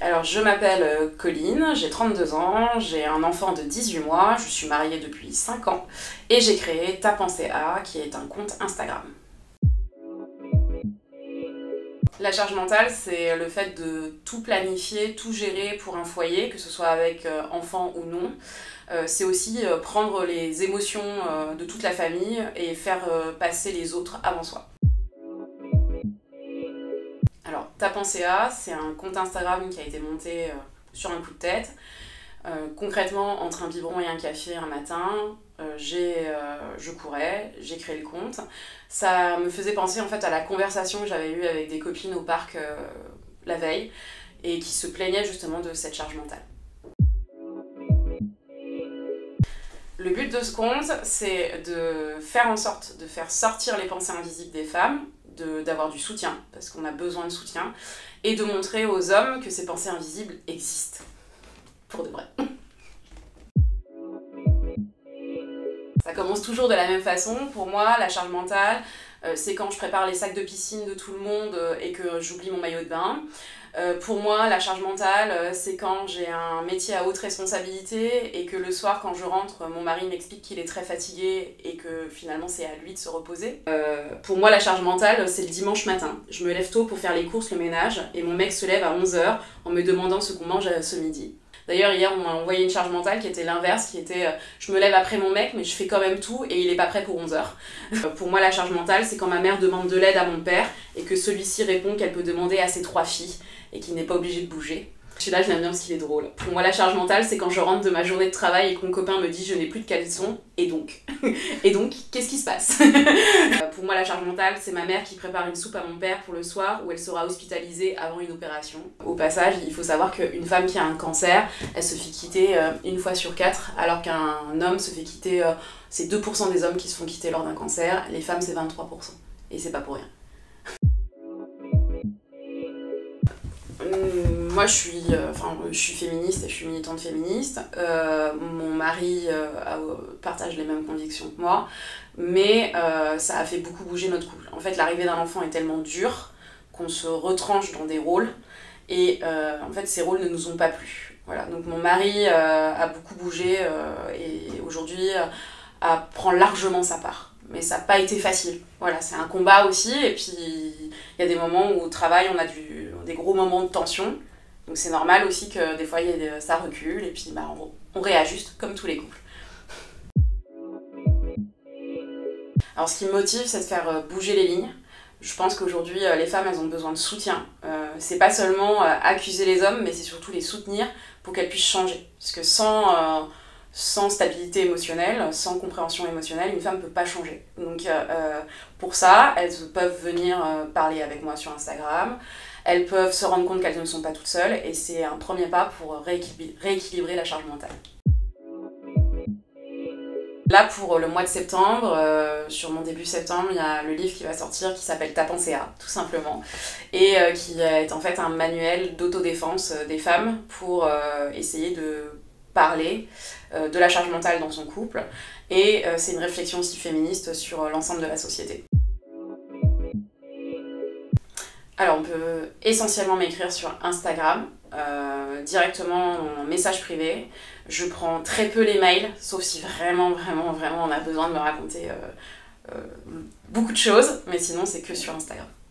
Alors je m'appelle Colline, j'ai 32 ans, j'ai un enfant de 18 mois, je suis mariée depuis 5 ans et j'ai créé Ta-Pensée-A qui est un compte Instagram. La charge mentale, c'est le fait de tout planifier, tout gérer pour un foyer, que ce soit avec enfant ou non. C'est aussi prendre les émotions de toute la famille et faire passer les autres avant soi. Alors, Ta-Pensée-A, c'est un compte Instagram qui a été monté sur un coup de tête. Concrètement, entre un biberon et un café un matin, je courais, j'ai créé le compte. Ça me faisait penser en fait à la conversation que j'avais eue avec des copines au parc la veille et qui se plaignaient justement de cette charge mentale. Le but de ce compte, c'est de faire en sorte de faire sortir les pensées invisibles des femmes, d'avoir du soutien, parce qu'on a besoin de soutien, et de montrer aux hommes que ces pensées invisibles existent. Pour de vrai. Ça commence toujours de la même façon. Pour moi, la charge mentale, c'est quand je prépare les sacs de piscine de tout le monde et que j'oublie mon maillot de bain. Pour moi, la charge mentale, c'est quand j'ai un métier à haute responsabilité et que le soir, quand je rentre, mon mari m'explique qu'il est très fatigué et que finalement, c'est à lui de se reposer. Pour moi, la charge mentale, c'est le dimanche matin. Je me lève tôt pour faire les courses, le ménage, et mon mec se lève à 11 h en me demandant ce qu'on mange ce midi. D'ailleurs, hier, on m'a envoyé une charge mentale qui était l'inverse, qui était je me lève après mon mec, mais je fais quand même tout et il est pas prêt pour 11 h. Pour moi, la charge mentale, c'est quand ma mère demande de l'aide à mon père et que celui-ci répond qu'elle peut demander à ses 3 filles et qu'il n'est pas obligé de bouger. Celui-là, je l'aime bien parce qu'il est drôle. Pour moi, la charge mentale, c'est quand je rentre de ma journée de travail et que mon copain me dit je n'ai plus de caleçon, et donc et donc, qu'est-ce qui se passe? Pour moi, la charge mentale, c'est ma mère qui prépare une soupe à mon père pour le soir où elle sera hospitalisée avant une opération. Au passage, il faut savoir qu'une femme qui a un cancer, elle se fait quitter 1 fois sur 4, alors qu'un homme se fait quitter, c'est 2% des hommes qui se font quitter lors d'un cancer, les femmes c'est 23%. Et c'est pas pour rien. Moi je suis féministe et je suis militante féministe. Mon mari partage les mêmes convictions que moi, mais ça a fait beaucoup bouger notre couple. En fait, l'arrivée d'un enfant est tellement dure qu'on se retranche dans des rôles et en fait ces rôles ne nous ont pas plu. Voilà. Donc mon mari a beaucoup bougé et aujourd'hui prend largement sa part. Mais ça n'a pas été facile. Voilà, c'est un combat aussi, et puis il y a des moments où au travail on a des gros moments de tension, donc c'est normal aussi que des fois ça recule, et puis bah, on réajuste comme tous les couples. Alors ce qui me motive, c'est de faire bouger les lignes. Je pense qu'aujourd'hui les femmes elles ont besoin de soutien. C'est pas seulement accuser les hommes, mais c'est surtout les soutenir pour qu'elles puissent changer. Parce que sans stabilité émotionnelle, sans compréhension émotionnelle, une femme ne peut pas changer. Donc pour ça, elles peuvent venir parler avec moi sur Instagram, elles peuvent se rendre compte qu'elles ne sont pas toutes seules, et c'est un premier pas pour rééquilibrer la charge mentale. Là, pour le mois de septembre, sur mon début septembre, il y a le livre qui va sortir qui s'appelle Ta-Pensée-A, tout simplement, et qui est en fait un manuel d'autodéfense des femmes pour essayer de parler de la charge mentale dans son couple, et c'est une réflexion aussi féministe sur l'ensemble de la société. Alors on peut essentiellement m'écrire sur Instagram, directement en message privé. Je prends très peu les mails, sauf si vraiment on a besoin de me raconter beaucoup de choses, mais sinon c'est que sur Instagram.